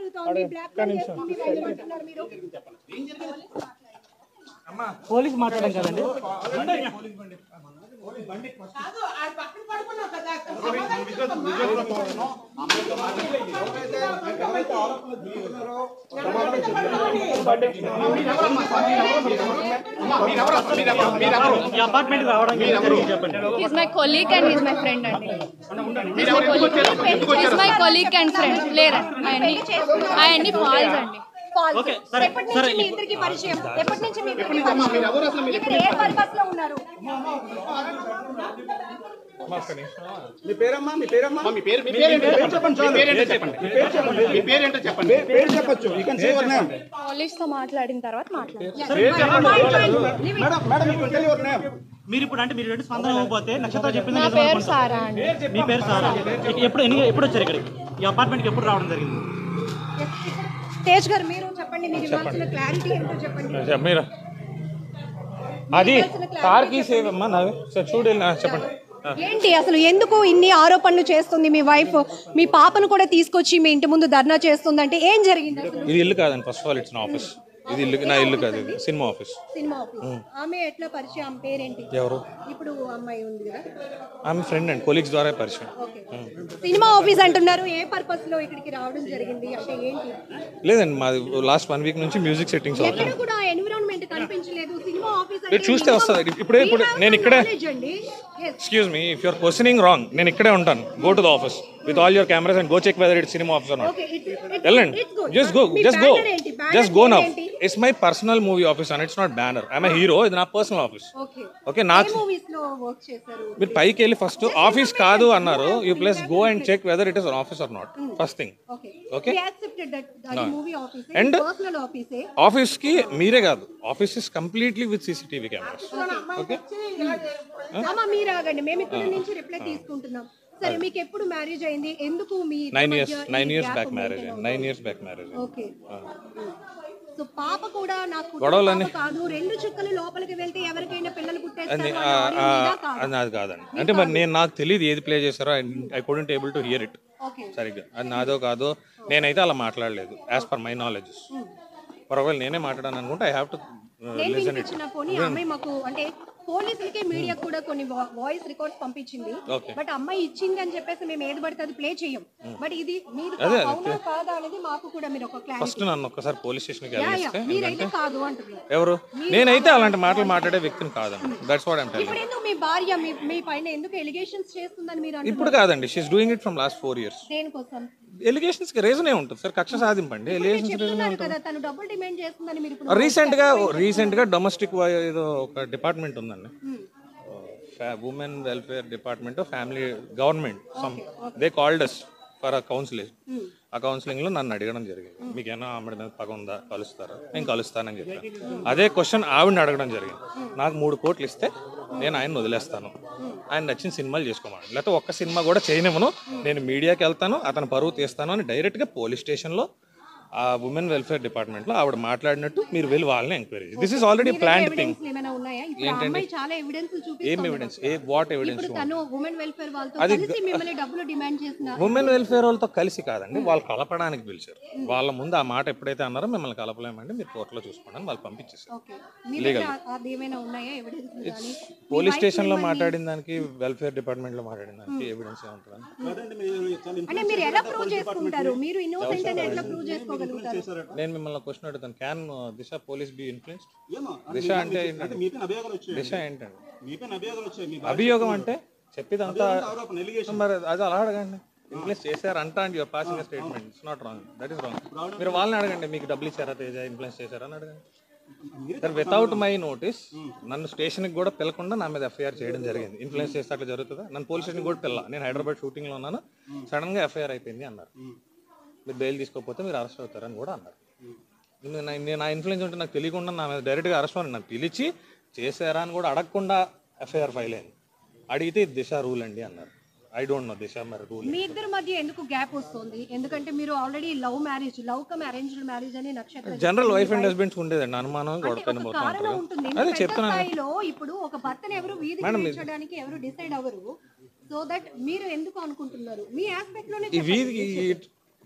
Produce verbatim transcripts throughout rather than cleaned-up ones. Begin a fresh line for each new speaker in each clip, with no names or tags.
జరుగుతోంది? Black mail చేస్తుంది అంటున్నారు మీరు.
అమ్మా పోలీస్ మాట్లాడడం కదండి.
కాదు ఆ పక్కన పడుకున్నావు కదా.
అపార్ట్మెంట్ రావడం చెప్పండి.
He's my colleague and he's my friend అండి. He's my colleague and friend. లేరా ఆయన్ని ఆయన్ని ఫాల్స్ అండి.
ఓకే సరే
ఎప్పటి నుంచి మీ ఇద్దరికి పరిచయం? ఎప్పటి నుంచి మీ ఇద్దరికి పరిచయం? ఇక్కడ ఏ పర్పస్ లో ఉన్నారు?
మీ పేరమ్మా మీ పేరమ్మా మీ పేరు మీ పేరు చెప్పండి మీ పేరు ఏంటో చెప్పండి మీ పేరు చెప్పండి మీ పేరు ఏంటో చెప్పండి పేరు చెప్పొచ్చు you can say your name
police తో మాట్లాడిన తర్వాత మాట్లాడండి.
Madam madam you can tell your name.
మీరు ఇప్పుడు అంటే మీరు రెండు స్పందన ఇవ్వకపోతే నక్షత్ర చెప్పింది
నా పేరు సారా అండి.
మీ పేరు సారా. ఎప్పుడు ఎన్ని ఎప్పుడు వచ్చారు ఇక్కడికి? ఈ అపార్ట్మెంట్కి ఎప్పుడు రావడం జరిగింది?
తేజ్ గారు మీరు చెప్పండి, మీరు ఇవ్వాల్సిన క్లారిటీ ఏంటో చెప్పండి.
మీరా అది కార్ కీ సేవ్ అమ్మా నావే సార్ చూడు చెప్పండి.
ఏంటి అసలు ఎందుకు ఇన్ని ఆరోపణలు చేస్తుంది మీ వైఫ్? మీ పాపను కూడా తీసుకొచ్చి మీ ఇంటి ముందు ధర్నా చేస్తుంది అంటే ఏం జరిగింది అసలు?
ఇది ఇల్లు కాదండి, ఫస్ట్ ఆఫ్ ఆల్ ఇట్స్ నా ఆఫీస్. ఇది ఇల్లు నా ఇల్లు కాదు, ఇది సినిమా ఆఫీస్.
Cinema office. ఆమె ఎట్లా పరిచయం? ఆమె పేరేంటి?
ఎవరు?
ఇప్పుడు అమ్మాయి ఉంది కదా,
ఆమె ఫ్రెండ్ అండి, కొలీగ్స్ ద్వారా పరిచయం.
సినిమా ఆఫీస్ అంటున్నారు. ఏ పర్పస్ లో ఇక్కడికి రావడం జరిగింది అంటే ఏంటి?
లేదండి మాది లాస్ట్ వన్ వీక్ నుంచి మ్యూజిక్ సెట్టింగ్స్
ఎక్కడ
అవుతుంది.
కూడా ఎన్విరాన్మెంట్ కనిపించలేదు. సినిమా ఆఫీస్
మీరు చూస్తే వస్తుంది. ఇప్పుడే ఇప్పుడు నేను ఇక్కడే excuse me if you're questioning wrong, నేను ఇక్కడే ఉంటాను. Go to the office with all your cameras and go check whether it's cinema office or not. వెళ్ళండి, just go just go just go now. It's my personal movie office and it's not banner. I'm a hero. ఇది నా personal office. Okay నాకు మీరు పైకి వెళ్ళి first office కాదు అన్నారు. You please go and check whether it is an office or not first thing. Okay and office కి మీరే కాదు, office is completely with CCTV cameras. Okay
మీరు ఆగండి, మేము ఇక్కడ నుంచి రిప్లై తీసుకుంటున్నాం. సరే, మీకు ఎప్పుడు మ్యారేజ్ అయింది? ఎందుకు మీ
nine years nine years back marriage nine years back marriage
okay. So పాప కూడా నాకు
గొడవలన్నీ
కాదు, రెండు చుక్కలు లోపలికి వెళ్తే ఎవరికైనా పిల్లలు పుట్టేస్తారు
అది కాదండి. అంటే మరి నేను నాకు తెలియదు ఏది ప్లే చేశారో. I couldn't able to hear it సరిగ్గా. అది నాదో కాదో నేనైతే అలా మాట్లాడలేదు యాజ్ పర్ మై నాలెడ్జ్. ఒకవేళ నేనే మాట్లాడాను అనుకుంటే I have to listen it.
అమ్మాయి మాకు అంటే పోలీసులకి మీడియా కూడా కొన్ని వాయిస్ రికార్డ్స్ పంపించింది. బట్ అమ్మాయి ఇచ్చింది అని చెప్పేసి మేము ఏది పడితే అది ప్లే చేయం. బట్ ఇది మీరు అవునా కాదా అనేది మాకు కూడా మీరు ఒక క్లారిటీ.
ఫస్ట్ నన్ను ఒక్కసారి పోలీస్ స్టేషన్కి వెళ్ళిస్తే.
మీరైతే కాదు అంటున్నారు.
ఎవరు? నేనైతే అలాంటి మాటలు మాట్లాడే వ్యక్తిని కాదండి. That's what I am telling.
ఇప్పుడు ఎందుకు మీ భార్య మీ మీ పైన ఎందుకు ఎలిగేషన్స్ చేస్తుందని మీరు అంటున్నారు?
ఇప్పుడు కాదండి, she is doing it from last four years.
దేనికోసం?
ఎలిగేషన్స్ కి రీజన్ ఏ ఉంటుంది సార్, కక్ష సాధింపండి. ఎలిగేషన్స్ రీజన్ ఏ ఉంటుంది.
తను డబుల్ డిమాండ్ చేస్తుందని మీరు ఇప్పుడు
రీసెంట్ గా రీసెంట్ గా డొమెస్టిక్ ఏదో ఒక డిపార్ట్మెంట్ ఉందండి, women welfare department family government some they called us for a counselling. ఆ కౌన్సిలింగ్ లో నన్ను అడగడం జరిగింది, మీకేనా ఆమె మీద పగ ఉందా, కలుస్తారా? నేను కలుస్తానని చెప్పాను. అదే క్వశ్చన్ ఆవిడని అడగడం జరిగింది. నాకు మూడు కోట్లు ఇస్తే నేను ఆయన వదిలేస్తాను, ఆయన నచ్చిన సినిమాలు చేసుకోమని, లేకపోతే ఒక్క సినిమా కూడా చేయనివ్వను, నేను మీడియాకి వెళ్తాను, అతను పరువు తీస్తాను అని డైరెక్ట్గా పోలీస్ స్టేషన్లో ఆ ఉమెన్ వెల్ఫేర్ డిపార్ట్మెంట్ లో ఆవిడ మాట్లాడినట్టు మీరు వెళ్ళి వాళ్ళని enquiry. This is already planned thing. ఏంటండి? ఏం ఎవిడెన్స్? ఏ వాట్ ఎవిడెన్స్? అది ఉమెన్ వెల్ఫేర్ వాళ్ళతో కలిసి కాదండి, వాళ్ళు కలపడానికి పిలిచారు. వాళ్ళ ముందు ఆ మాట ఎప్పుడైతే అన్నారో మిమ్మల్ని కలపలేమండి, మీరు కోర్టులో చూసుకోండి వాళ్ళు పంపించేసారు. లీగల్ పోలీస్ స్టేషన్ లో మాట్లాడిన దానికి వెల్ఫేర్ డిపార్ట్మెంట్ లో మాట్లాడిన దానికి ఎవిడెన్స్ ఏముంటుంది? నేను మిమ్మల్ని క్వశ్చన్ అడుగుతాను, can Disha police be influenced? Disha అంటే దిశ ఏంటండి? అభియోగం అంటే చెప్పేదంతా మరి అది అలా అడగండి. ఇన్ఫ్లుయెన్స్ చేశారు అంట and your passing statement. It's not wrong, that is wrong. మీరు వాళ్ళని అడగండి, మీకు డబ్బులు ఇచ్చారా తేజ, ఇన్ఫ్లుయెన్స్ చేశారా అని అడగండి. సార్ వితౌట్ మై నోటీస్ నన్ను స్టేషన్కి కూడా పిలకుండా నా మీద ఎఫ్ఐఆర్ చేయడం జరిగింది. ఇన్ఫ్లుయెన్స్ చేస్తే అట్లా జరుగుతుందా? నన్ను పోలీస్ స్టేషన్కి కూడా పిల్ల, నేను హైదరాబాద్ షూటింగ్లో ఉన్నాను, సడన్గా ఎఫ్ఐఆర్ అయిపోయింది అన్నారు. మీరు బెయిల్ తీసుకోకపోతే మీరు అరెస్ట్ అవుతారని కూడా అన్నారు. నేను నా ఇన్ఫ్లుయెన్స్ ఉంటే నాకు తెలియకుండా నా మీద డైరెక్ట్గా అరెస్ట్ అవ్వండి, నాకు పిలిచి చేశారా అని కూడా అడగకుండా ఎఫ్ఐఆర్ ఫైల్ అయింది. అడిగితే దిశ రూల్ అండి అన్నారు. ఐ డోంట్ నో దిశ మరి రూల్.
మీ ఇద్దరి మధ్య ఎందుకు గ్యాప్ వస్తుంది? ఎందుకంటే మీరు already love marriage, love come arranged marriage అని నక్షత్రం
జనరల్ వైఫ్ అండ్ హస్బెండ్స్ ఉండేదండి అనుమానం. అదే చెప్తున్నాను,
ఇప్పుడు ఒక భర్తను ఎవరు వీధికి పంపించడానికి ఎవరు డిసైడ్ అవ్వరు. సో దట్ మీరు ఎందుకు అనుకుంటున్నారు? మీ ఆస్పెక్ట్ లోనే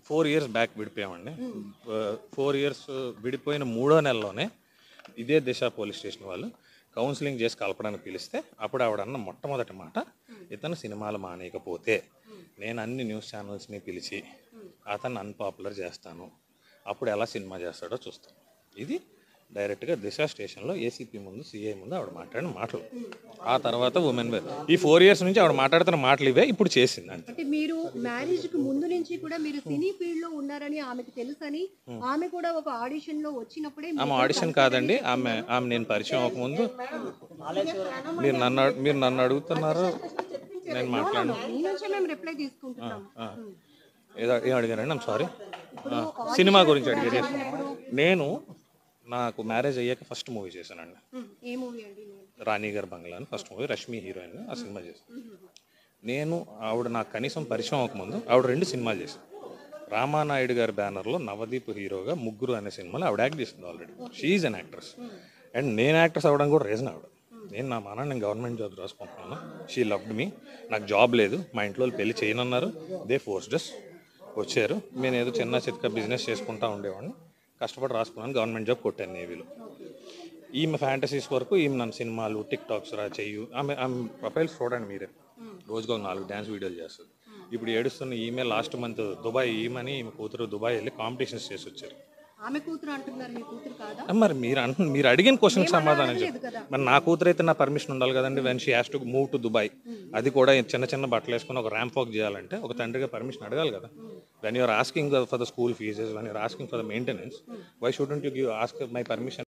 ఫోర్ ఇయర్స్ బ్యాక్ విడిపోయామండి. ఫోర్ ఇయర్స్ విడిపోయిన మూడో నెలలోనే ఇదే దిశ పోలీస్ స్టేషన్ వాళ్ళు కౌన్సిలింగ్ చేసి కలపడానికి పిలిస్తే అప్పుడు ఆవిడ అన్న మొట్టమొదటి మాట, ఇతను సినిమాలు మానేయకపోతే నేను అన్ని న్యూస్ ఛానల్స్ని పిలిచి అతను అన్పాపులర్ చేస్తాను, అప్పుడు ఎలా సినిమా చేస్తాడో చూస్తాను. ఇది డైరెక్ట్గా దిశ స్టేషన్లో ఏసీపీ ముందు సిఐ ముందు ఆవిడ మాట్లాడిన మాటలు. ఆ తర్వాత ఉమెన్ వేర్ ఈ ఫోర్ ఇయర్స్ నుంచి ఆవిడ మాట్లాడుతున్న మాటలు ఇవే ఇప్పుడు చేసింది. అంటే
అంటే మీరు మ్యారేజ్ కి ముందు నుంచి కూడా మీరు సినీ ఫీల్డ్ లో ఉన్నారని ఆమెకు తెలుసని ఆమె కూడా ఒక ఆడిషన్ లో వచ్చినప్పుడే
ఆమె ఆడిషన్ కాదండి, ఆమె ఆమె నేను పరిచయం అవ్వకముందు మీరు నన్ను మీరు నన్ను అడుగుతున్నారు, నేను మాట్లాడిన
మీ నుంచే మేము రిప్లై తీసుకుంటున్నాం.
ఏదో ఏం అడిగారండి? ఐమ్ సారీ, సినిమా గురించి అడిగారు. నేను నాకు మ్యారేజ్ అయ్యాక ఫస్ట్ మూవీ చేశానండి,
ఏ మూవీ అండి?
రాణి గారి బంగ్లా అని ఫస్ట్ మూవీ, రష్మి హీరోయిన్, ఆ సినిమా చేశాను. నేను ఆవిడ నాకు కనీసం పరిచయం అవ్వకముందు ఆవిడ రెండు సినిమాలు చేశాను. రామానాయుడు గారి బ్యానర్లో నవదీప్ హీరోగా ముగ్గురు అనే సినిమాలో ఆవిడ యాక్ట్ చేసింది already. She an actress. And నేను యాక్ట్రెస్ అవ్వడం కూడా రీజన్ ఆవిడ. నేను నా మన నేను గవర్నమెంట్ జాబ్ రాసుకుంటున్నాను, షీ లవ్డ్ మీ, నాకు జాబ్ లేదు, మా ఇంట్లో వాళ్ళు పెళ్లి చేయనన్నారు, దే ఫోర్స్డ్ అస్, వచ్చారు. నేను ఏదో చిన్న చిత్క బిజినెస్ చేసుకుంటా ఉండేవాడిని, కష్టపడి రాసుకున్నాను, గవర్నమెంట్ జాబ్ కొట్టాను నేవీలో. ఈమె ఫ్యాంటసీస్ వరకు ఈమె నన్ను సినిమాలు టిక్ టాక్స్ రా చెయ్యు, ఆమె ఆమె ప్రొఫైల్స్ చూడండి మీరే, రోజుకు ఒక నాలుగు డ్యాన్స్ వీడియోలు చేస్తుంది. ఇప్పుడు ఏడుస్తున్న ఈమె లాస్ట్ మంత్ దుబాయ్, ఈమెని ఈమె కూతురు దుబాయ్ వెళ్ళి కాంపిటీషన్స్ చేసి వచ్చారు.
ఆమె కూతురు అంటున్నారు, మీ కూతురు కాదా?
మరి మీరు అంటు మీరు అడిగిన క్వశ్చన్కి సమాధానం చెప్పి, మరి నా కూతురు అయితే నా పర్మిషన్ ఉండాలి కదండి. When she has to move to Dubai, అది కూడా చిన్న చిన్న బట్టలు వేసుకుని ఒక ర్యాంప్ వాక్ చేయాలంటే ఒక తండ్రిగా పర్మిషన్ అడగాలి కదా. When you're asking for the school fees, when you're asking for the maintenance, why shouldn't you give ask my permission?